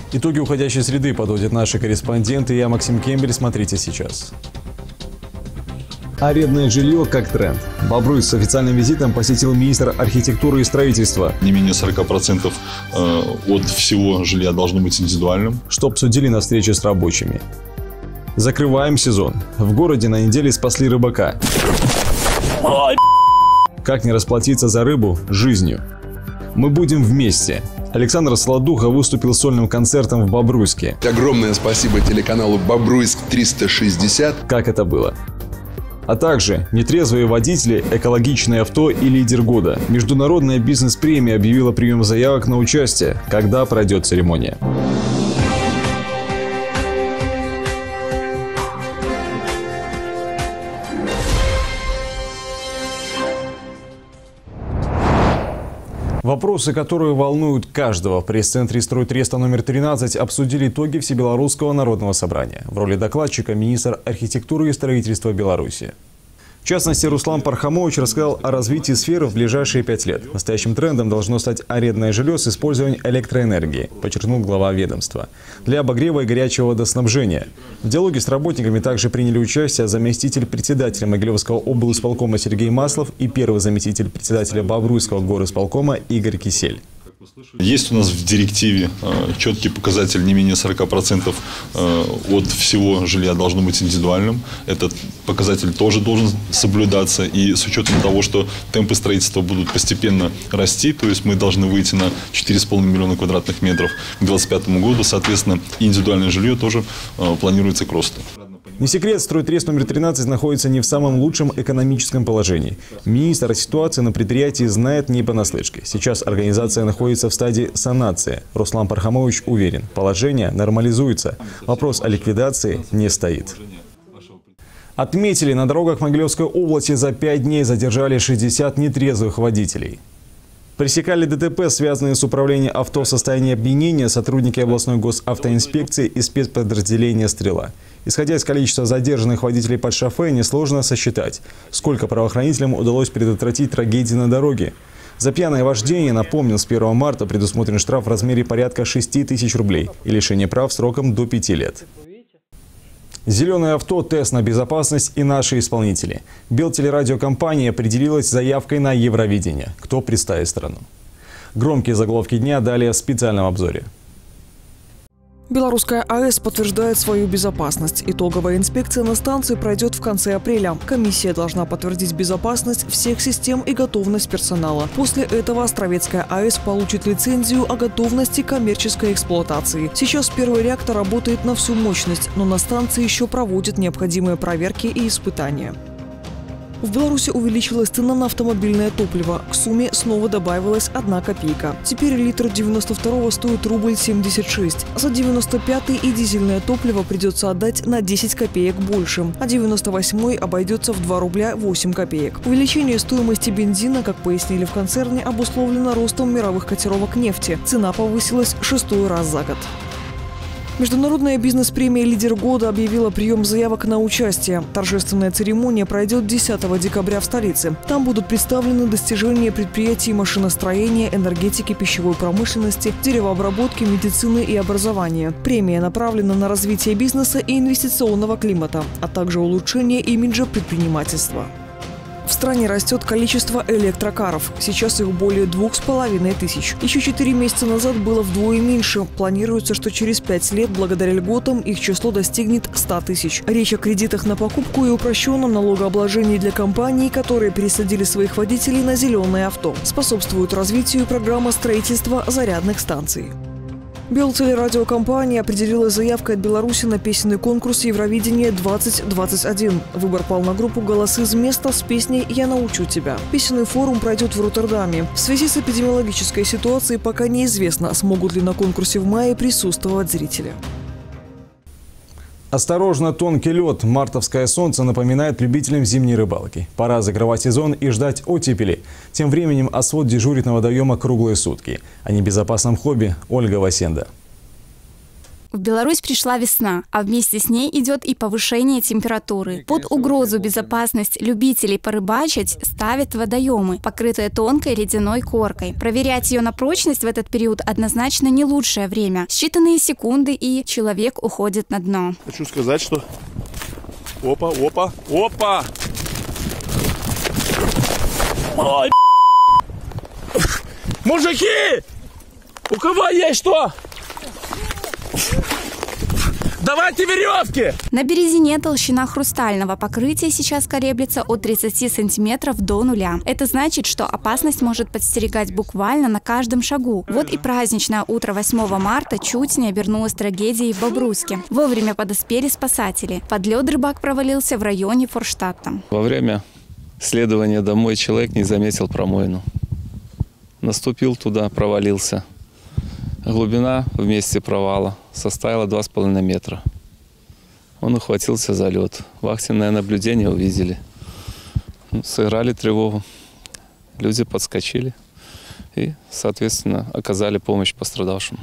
Итоги уходящей среды подводят наши корреспонденты. Я Максим Кембель. Смотрите сейчас. Арендное жилье как тренд. Бобруйск с официальным визитом посетил министр архитектуры и строительства. Не менее 40% от всего жилья должно быть индивидуальным. Что обсудили на встрече с рабочими. Закрываем сезон. В городе на неделе спасли рыбака. Как не расплатиться за рыбу жизнью? Мы будем вместе. Александр Солодуха выступил с сольным концертом в Бобруйске. Огромное спасибо телеканалу «Бобруйск 360». Как это было? А также нетрезвые водители, экологичное авто и лидер года. Международная бизнес-премия объявила прием заявок на участие. Когда пройдет церемония? Вопросы, которые волнуют каждого, в пресс-центре «Стройтреста» номер 13 обсудили итоги Всебелорусского народного собрания. В роли докладчика министр архитектуры и строительства Беларуси. В частности, Руслан Пархамович рассказал о развитии сферы в ближайшие 5 лет. Настоящим трендом должно стать арендное жилье с использованием электроэнергии, подчеркнул глава ведомства, для обогрева и горячего водоснабжения. В диалоге с работниками также приняли участие заместитель председателя Могилевского облисполкома Сергей Маслов и первый заместитель председателя Бобруйского горисполкома Игорь Кисель. Есть у нас в директиве четкий показатель, не менее 40% от всего жилья должно быть индивидуальным. Этот показатель тоже должен соблюдаться. И с учетом того, что темпы строительства будут постепенно расти, то есть мы должны выйти на 4,5 миллиона квадратных метров к 2025 году, соответственно, индивидуальное жилье тоже планируется к росту. Не секрет, «Стройтрест» номер 13 находится не в самом лучшем экономическом положении. Министр о ситуации на предприятии знает не понаслышке. Сейчас организация находится в стадии санации. Руслан Пархамович уверен, положение нормализуется. Вопрос о ликвидации не стоит. Отметили, на дорогах Могилевской области за 5 дней задержали 60 нетрезвых водителей. Пресекали ДТП, связанные с управлением авто в состоянии опьянения, сотрудники областной госавтоинспекции и спецподразделения «Стрела». Исходя из количества задержанных водителей под шофе, несложно сосчитать, сколько правоохранителям удалось предотвратить трагедии на дороге. За пьяное вождение, напомнил, с 1 марта предусмотрен штраф в размере порядка 6 тысяч рублей и лишение прав сроком до 5 лет. Зеленое авто, тест на безопасность и наши исполнители. Белтелерадиокомпания определилась с заявкой на Евровидение. Кто представит страну? Громкие заголовки дня далее в специальном обзоре. Белорусская АЭС подтверждает свою безопасность. Итоговая инспекция на станции пройдет в конце апреля. Комиссия должна подтвердить безопасность всех систем и готовность персонала. После этого Островецкая АЭС получит лицензию о готовности коммерческой эксплуатации. Сейчас первый реактор работает на всю мощность, но на станции еще проводят необходимые проверки и испытания. В Беларуси увеличилась цена на автомобильное топливо. К сумме снова добавилась 1 копейка. Теперь литр 92-го стоит рубль 76. За 95-й и дизельное топливо придется отдать на 10 копеек больше, а 98-й обойдется в 2 рубля 8 копеек. Увеличение стоимости бензина, как пояснили в концерне, обусловлено ростом мировых котировок нефти. Цена повысилась 6-й раз за год. Международная бизнес-премия «Лидер года» объявила прием заявок на участие. Торжественная церемония пройдет 10 декабря в столице. Там будут представлены достижения предприятий машиностроения, энергетики, пищевой промышленности, деревообработки, медицины и образования. Премия направлена на развитие бизнеса и инвестиционного климата, а также улучшение имиджа предпринимательства. В стране растет количество электрокаров. Сейчас их более 2500. Еще 4 месяца назад было вдвое меньше. Планируется, что через 5 лет, благодаря льготам, их число достигнет 100 тысяч. Речь о кредитах на покупку и упрощенном налогообложении для компаний, которые пересадили своих водителей на зеленое авто. Способствует развитию программы строительства зарядных станций. Белтелерадиокомпания определила заявкой от Беларуси на песенный конкурс Евровидение-2021. Выбор пал на группу «Голосы из места» с песней «Я научу тебя». Песенный форум пройдет в Роттердаме. В связи с эпидемиологической ситуацией пока неизвестно, смогут ли на конкурсе в мае присутствовать зрители. Осторожно, тонкий лед. Мартовское солнце напоминает любителям зимней рыбалки. Пора закрывать сезон и ждать оттепели. Тем временем Освод дежурит на водоема круглые сутки. О небезопасном хобби Ольга Васенда. В Беларусь пришла весна, а вместе с ней идет и повышение температуры. Под угрозу безопасность любителей порыбачить ставят водоемы, покрытые тонкой ледяной коркой. Проверять ее на прочность в этот период однозначно не лучшее время. Считанные секунды, и человек уходит на дно. Хочу сказать, что... Опа, опа, опа! Ой, мужики! У кого есть что? Давайте веревки! На Березине толщина хрустального покрытия сейчас колеблется от 30 сантиметров до 0. Это значит, что опасность может подстерегать буквально на каждом шагу. Вот и праздничное утро 8 марта чуть не обернулось трагедией в Бобруйске. Вовремя подоспели спасатели. Под лед рыбак провалился в районе Форштадта. Во время следования домой человек не заметил промоину. Наступил туда, провалился. Глубина в месте провала составила 2,5 метра. Он ухватился за лед. Вахтенное наблюдение увидели. Сыграли тревогу. Люди подскочили и, соответственно, оказали помощь пострадавшим.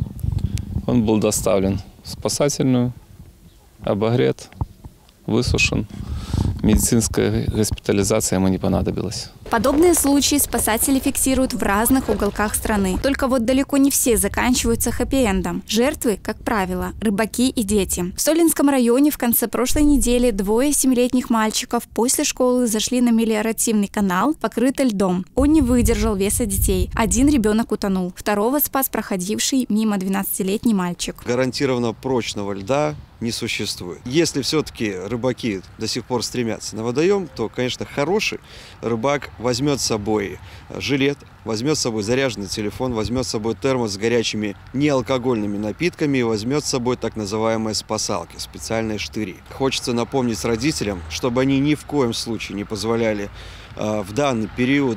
Он был доставлен в спасательную, обогрет, высушен. Медицинская госпитализация ему не понадобилась. Подобные случаи спасатели фиксируют в разных уголках страны. Только вот далеко не все заканчиваются хэппи-эндом. Жертвы, как правило, рыбаки и дети. В Солинском районе в конце прошлой недели 2 7-летних мальчиков после школы зашли на мелиоративный канал, покрытый льдом. Он не выдержал веса детей. Один ребенок утонул. Второго спас проходивший мимо 12-летний мальчик. Гарантированно прочного льда не существует. Если все-таки рыбаки до сих пор стремятся на водоем, то, конечно, хороший рыбак возьмет с собой жилет, возьмет с собой заряженный телефон, возьмет с собой термос с горячими неалкогольными напитками и возьмет с собой так называемые спасалки, специальные штыри. Хочется напомнить родителям, чтобы они ни в коем случае не позволяли в данный период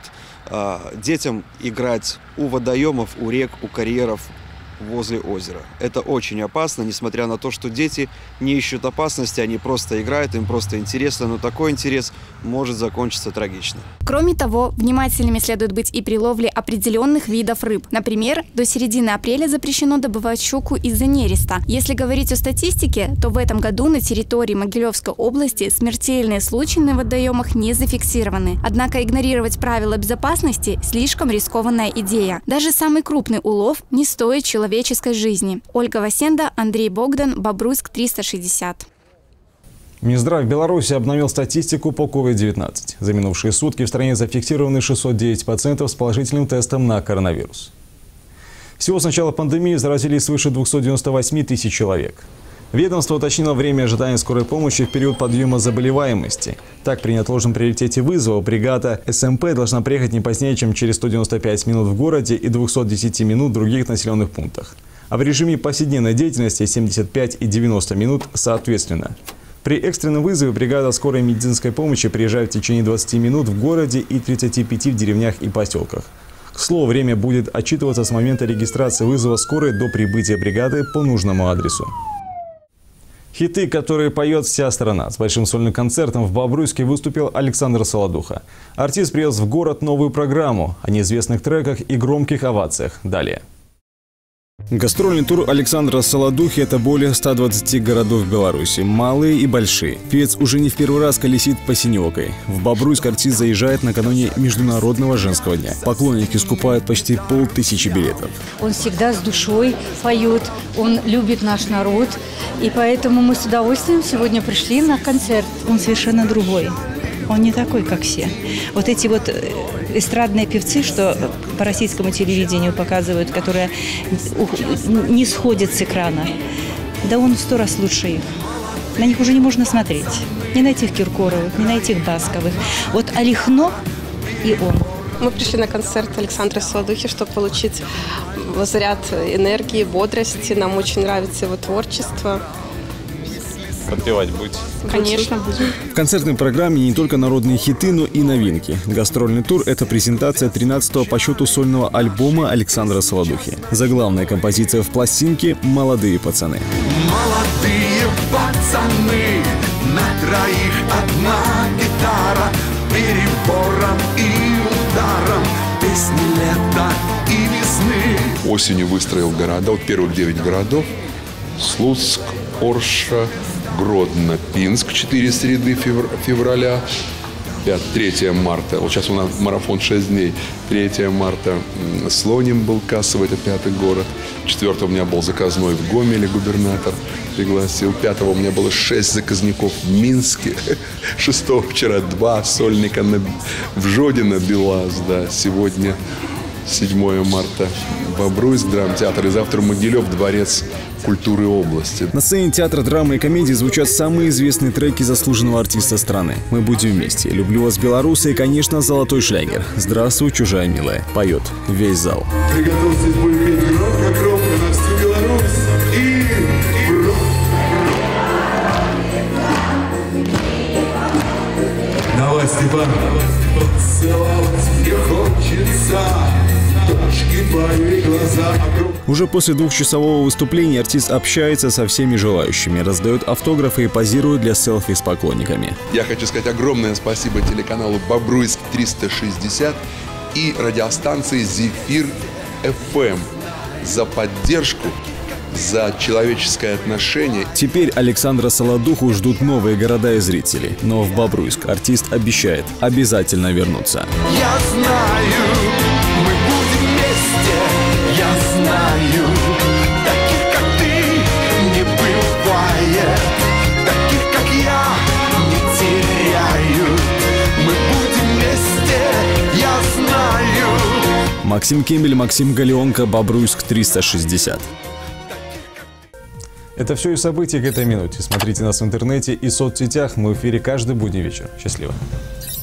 детям играть у водоемов, у рек, у карьеров, возле озера. Это очень опасно, несмотря на то, что дети не ищут опасности, они просто играют, им просто интересно, но такой интерес может закончиться трагично. Кроме того, внимательными следует быть и при ловле определенных видов рыб. Например, до середины апреля запрещено добывать щуку из-за нереста. Если говорить о статистике, то в этом году на территории Могилевской области смертельные случаи на водоемах не зафиксированы. Однако игнорировать правила безопасности – слишком рискованная идея. Даже самый крупный улов не стоит человеческой жизни. Ольга Васенда, Андрей Богдан, Бобруйск, 360. Минздрав Беларуси обновил статистику по COVID-19. За минувшие сутки в стране зафиксированы 609 пациентов с положительным тестом на коронавирус. Всего с начала пандемии заразились свыше 298 тысяч человек. Ведомство уточнило время ожидания скорой помощи в период подъема заболеваемости. Так, при неотложном приоритете вызова бригада СМП должна приехать не позднее, чем через 195 минут в городе и 210 минут в других населенных пунктах. А в режиме повседневной деятельности 75 и 90 минут соответственно. При экстренном вызове бригада скорой медицинской помощи приезжает в течение 20 минут в городе и 35 в деревнях и поселках. К слову, время будет отчитываться с момента регистрации вызова скорой до прибытия бригады по нужному адресу. Хиты, которые поет вся страна. С большим сольным концертом в Бобруйске выступил Александр Солодуха. Артист привез в город новую программу о неизвестных треках и громких овациях. Далее. Гастрольный тур Александра Солодухи – это более 120 городов Беларуси, малые и большие. Певец уже не в первый раз колесит по Синеокой. В Бобруйск артист заезжает накануне Международного женского дня. Поклонники скупают почти 500 билетов. Он всегда с душой поет, он любит наш народ, и поэтому мы с удовольствием сегодня пришли на концерт. Он совершенно другой. Он не такой, как все. Вот эти вот эстрадные певцы, что по российскому телевидению показывают, которые не сходят с экрана, да он в 100 раз лучше их. На них уже не можно смотреть. Ни на этих Киркоровых, ни на этих Басковых. Вот Олехно и он. Мы пришли на концерт Александра Солодухи, чтобы получить заряд энергии, бодрости. Нам очень нравится его творчество. Подпевать будете? Конечно, будем. В концертной программе не только народные хиты, но и новинки. Гастрольный тур – это презентация 13-го по счету сольного альбома Александра Солодухи. Заглавная композиция в пластинке «Молодые пацаны». Молодые пацаны, на троих одна гитара, перебором и ударом, песни лета и весны. Осенью выстроил города, вот первых 9 городов. Слуцк, Орша, Гродно, Пинск, 4 среды февраля. 3 марта, вот сейчас у нас марафон 6 дней, 3 марта Слоним был кассовый, это 5-й город, 4 у меня был заказной в Гомеле, губернатор пригласил, 5 у меня было 6 заказников в Минске, 6 вчера 2, Сольника в Жодино, Белаз, да, сегодня 7 марта Бобруйск, драмтеатр, и завтра Могилев, дворец культуры области. На сцене театра драмы и комедии звучат самые известные треки заслуженного артиста страны. «Мы будем вместе», «Люблю вас, белорусы» и, конечно, золотой шлягер «Здравствуй, чужая милая». Поет весь зал. Приготовьтесь, будет петь громко на всю Беларусь и Давай, Степан, поцеловать мне хочется. Уже после 2-часового выступления артист общается со всеми желающими, раздает автографы и позирует для селфи с поклонниками. Я хочу сказать огромное спасибо телеканалу Бобруйск 360 и радиостанции Зефир ФМ за поддержку, за человеческое отношение. Теперь Александра Солодуху ждут новые города и зрители. Но в Бобруйск артист обещает обязательно вернуться. Я знаю, мы будем вместе, я знаю, таких как ты не бывает, таких как я не теряют. Мы будем вместе, я знаю. Максим Кемель, Максим Галеонко, Бобруйск 360. Это все и события к этой минуте. Смотрите нас в интернете и соцсетях. Мы в эфире каждый будний вечер. Счастливо.